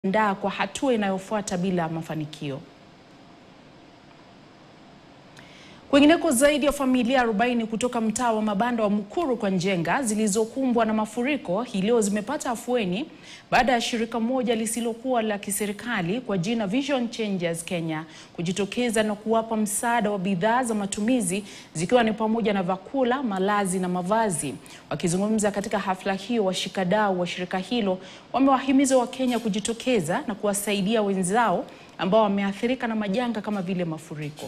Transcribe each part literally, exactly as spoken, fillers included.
ndaa kwa hatua inayofuata bila mafanikio. Kwingineko, zaidi ya familia arobaini kutoka mtaa wa mabanda wa Mukuru kwa Njenga zilizokumbwa na mafuriko hii leo zimepata afueni baada ya shirika moja lisilokuwa la kiserikali kwa jina Vision Changers Kenya kujitokeza na kuwapa msaada wa bidhaa za matumizi zikiwa ni pamoja na vyakula, malazi na mavazi. Wakizungumza katika hafla hiyo, washikadau wa shirika hilo wamewahimiza Wakenya kujitokeza na kuwasaidia wenzao ambao wameathirika na majanga kama vile mafuriko.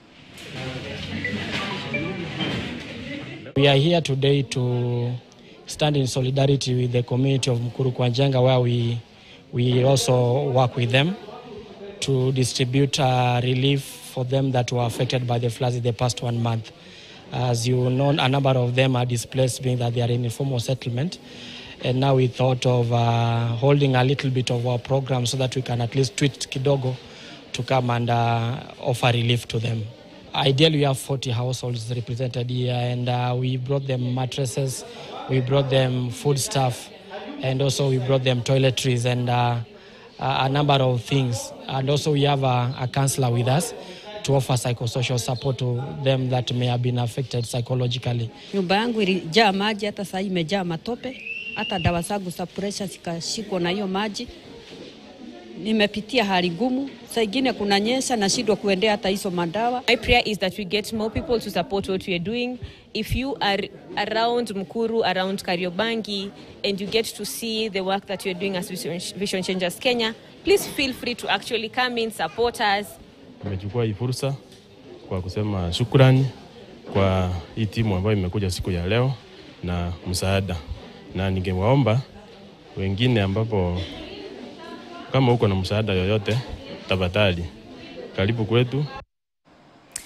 We are here today to stand in solidarity with the community of Mukuru kwa Njenga, where we we also work with them to distribute uh, relief for them that were affected by the floods in the past one month. As you know, a number of them are displaced, being that they are in informal settlement, and now we thought of uh, holding a little bit of our program so that we can at least tweet kidogo to come and uh, offer relief to them. Ideally, we have forty households represented here, and uh, we brought them mattresses, we brought them food stuff, and also we brought them toiletries and uh, a number of things. And also we have a, a counselor with us to offer psychosocial support to them that may have been affected psychologically. Nyumba yangu ilijaa maji, hata sasa imejaa matope, hata dawa zangu za pressure zikashikwa na hiyo maji. Nimepitia hali ngumu, saa ingine kunanyesha na shida kuendea hata hizo madawa. My prayer is that we get more people to support what we are doing. If you are around Mukuru, around Kariobangi, and you get to see the work that we are doing as Vision Changers Kenya, please feel free to actually come in, support us. Nimechukua hii fursa kwa kusema shukrani kwa hii timu ambayo imekuja siku ya leo na msaada, na ningewaomba wengine ambapo kama uko na msaada yoyote, tafadhali karibu kwetu.